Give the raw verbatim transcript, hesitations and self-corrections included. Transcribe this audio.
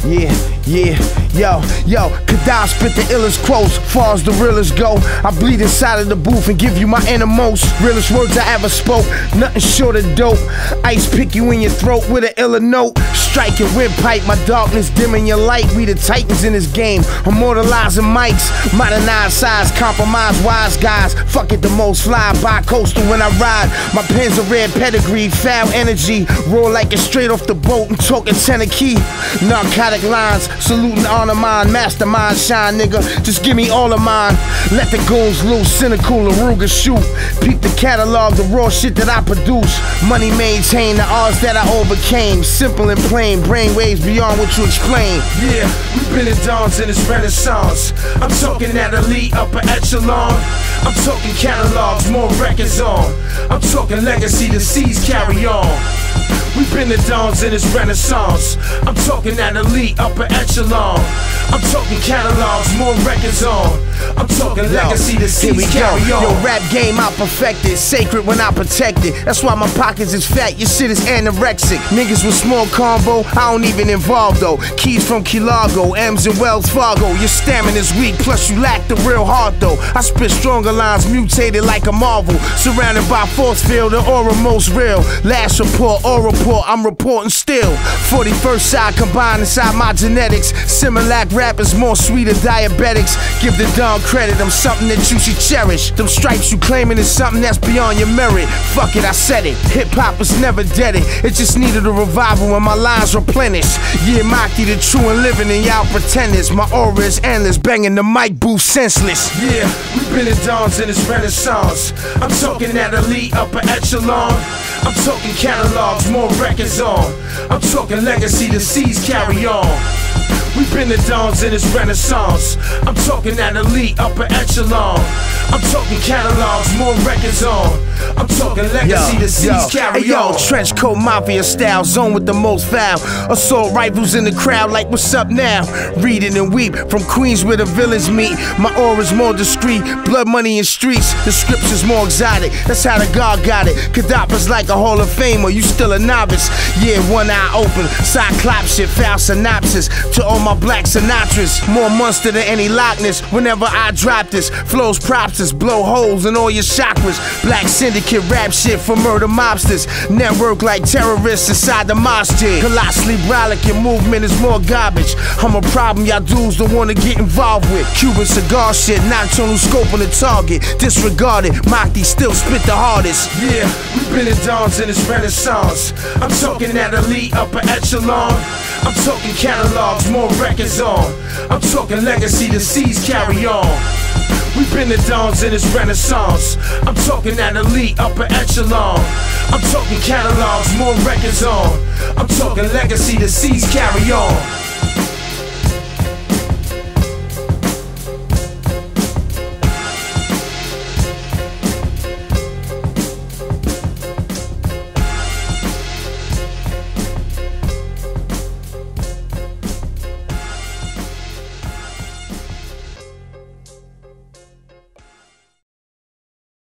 Yeah, yeah, yo, yo, Kadai spit the illest quotes, far as the realest go. I bleed inside of the booth and give you my innermost, realest words I ever spoke, nothing short of dope. Ice pick you in your throat with an iller note, strike your windpipe, my darkness dimming your light. We the titans in this game, immortalizing mics, modernized size, compromise wise guys. Fuck it, the most fly, bi-coastal when I ride. My pen's a red pedigree, foul energy, roll like it's straight off the boat. I'm talking tenor key, narcotic lines, saluting honor mine, mastermind shine, nigga. Just give me all of mine. Let the goons loose, cynical Aruga shoot. Peep the catalog, the raw shit that I produce. Money maintain the odds that I overcame. Simple and plain, brain waves beyond what you explain. Yeah, we've been in dawns in this renaissance. I'm talking that elite upper echelon. I'm talking catalogs, more records on. I'm talking legacy the seas carry on. We've been the dawns in this renaissance. I'm talking that elite upper echelon. I'm talking catalogs, more records on. I'm talking legacy the seas carry on. Yo, rap game I perfected, sacred when I protect it. That's why my pockets is fat, your shit is anorexic. Niggas with small combo, I don't even involve though. Keys from Key Largo, M's and Wells Fargo. Your stamina's weak, plus you lack the real heart though. I spit stronger lines, mutated like a marvel. Surrounded by force field, the aura most real. Last report, all report, I'm reporting still. forty-first side combined inside my genetics. Similac rappers, more sweeter diabetics. Give the Don credit, I'm something that you should cherish. Them stripes you claiming is something that's beyond your merit. Fuck it, I said it. Hip hop was never dead. It, it just needed a revival when my lines replenished. Yeah, Maki the true and living and y'all pretenders. My aura is endless, banging the mic booth senseless. Yeah, we've been in dawns in this renaissance. I'm talking that elite upper echelon. I'm talking catalogs, more records on. I'm talking legacy the seas carry on. We've been the dawns in this renaissance. I'm talking that elite upper echelon. I'm talking catalogs, more records on. I'm talking legacy the seas yo, carry hey, yo, on. trench coat mafia style, zone with the most foul. Assault rifles in the crowd like what's up now? Read it and weep, from Queens where the villains meet. My aura's more discreet, blood money in streets. The scripture's more exotic, that's how the God got it. Gaddafi's like a Hall of Famer, you still a novice. Yeah, one eye open, cyclops shit, foul synopsis. To all my black Sinatras, more monster than any Loch Ness. Whenever I drop this, flows propsters, blow holes in all your chakras. Black syndicate rap shit for murder mobsters. Network like terrorists inside the mosque. Colossally brolic, your movement is more garbage. I'm a problem y'all dudes don't wanna get involved with. Cuban cigar shit, nocturnal scope on the target. Disregarded, Maki still spit the hardest. Yeah, we've been in dawns in this renaissance. I'm talking that elite upper echelon. I'm talking catalogs, more records on. I'm talking legacy the seas carry on. We've been the dawns in this renaissance. I'm talking that elite upper echelon. I'm talking catalogs, more records on. I'm talking legacy the seas carry on.